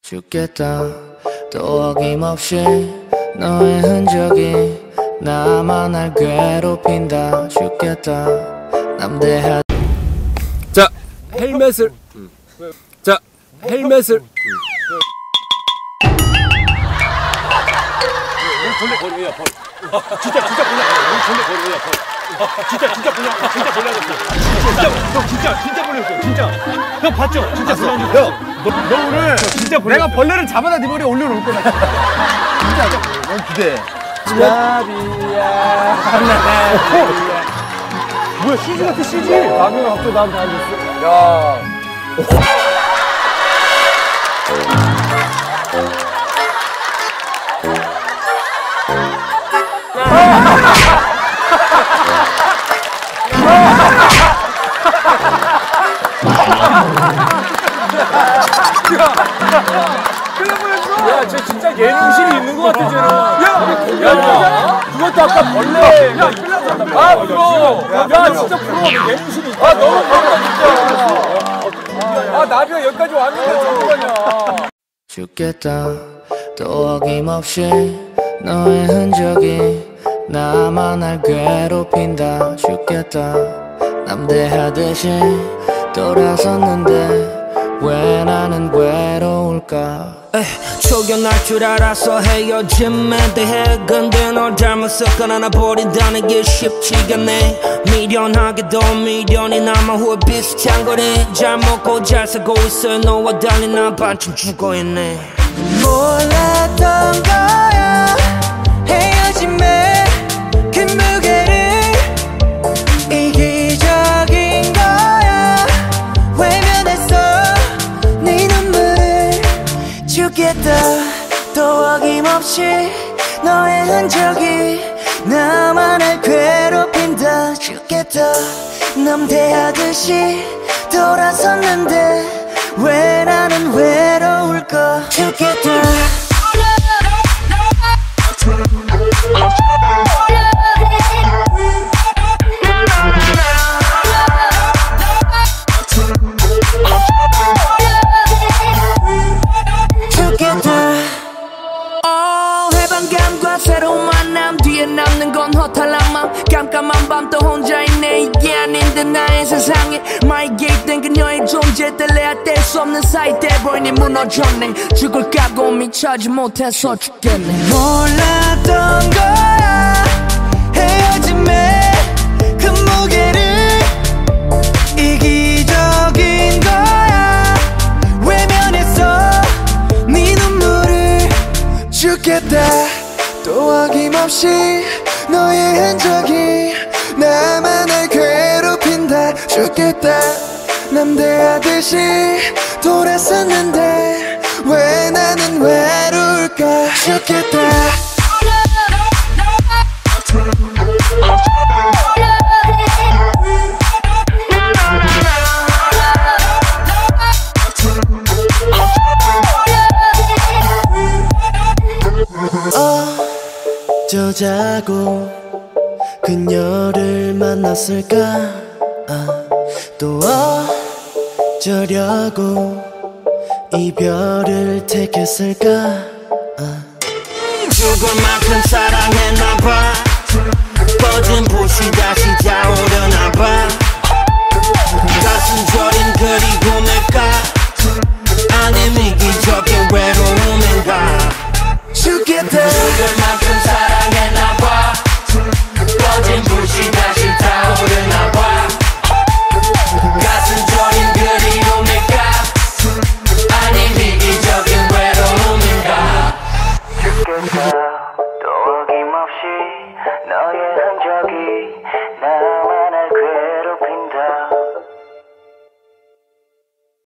죽겠다 또 어김없이 너의 흔적이 나만 날 괴롭힌다. 죽겠다 남대하. 자 헬멧을 자 헬멧을 벌레 버려야 벌. 진짜 벌레. 벌레 버려야 벌. 진짜 벌레. 진짜 벌레 아저씨. 진짜 벌레였어. 진짜. 형 봤죠? 진짜 벌레 아저씨. 너 오늘 진짜 벌레. 내가 벌레를 잡아다 네 머리에 올려놓을 거야. 진짜 넌 기대해. 야비야. 뭐야 CG 같아 CG. 나비가 갑자기 나한테 앉았어. 야. 야, 쟤 진짜 예능실이 있는 것 같아, 쟤는. 야, 그것도 아까 벌레. 야, 큰일 났다. 아, 프로. 야, 진짜 프로. 예능실이 있다. 아, 너무 부럽다, 진짜. 아, 나비가 여기까지 왔는데, 잠깐만요. 죽겠다 또 어김없이 너의 흔적이 나만 날 괴롭힌다. 죽겠다 남대하듯이 돌아섰는데 왜 나는 외로울까. 초견할 줄 알아서 헤어짐에 대해 근데 널 닮았었거나 나 버린다는 게 쉽지가 않네. 미련하게도 미련이 남아 후회 비슷한 거리. 잘 먹고 잘 살고 있어 너와 달리 난 반쯤 죽어있네. 몰랐던 거야 헤어짐에 그 무게를. 이기적인 거야 외면했어 네 눈물을. 죽겠다 또 어김없이 너의 흔적이 나만을 괴롭힌다. 죽겠다 남대하듯이 돌아섰는데 왜 나는 외로울까. 죽겠다 해방감과 새로운 만남 뒤에 남는 건 허탈한 맘. 깜깜한 밤 또 혼자 있네. 이게 아닌 듯 나의 세상에 마이 개입된 그녀의 존재 뗄래야 뗄 수 없는 사이 돼버리니 무너졌네. 죽을 각오 미쳐지 못해서 죽겠네. 몰랐던 거야 헤어짐에 그 무게를. 이기적인 거야 외면했어 네 눈물을. 죽겠다 또 어김없이 너의 흔적이 나만 날 괴롭힌다. 죽겠다 남대하듯이 돌아섰는데 왜 나는 외로울까. 죽겠다 어쩌자고 그녀를 만났을까. 또 어쩌려고 이별을 택했을까. 죽을 만큼 사랑했나봐. 뻗은 붓이 다시 타오르나봐. 가슴 저린 그리움일까 아님 이기적인 외로움인가. 죽겠다 죽을 만큼 사랑했나봐. 꺼진 불씨 다시 타오르나봐. 가슴 저린 그리움일까 아님 이기적인 외로움인가. 죽겠다 또 어김없이 너의 흔적이 나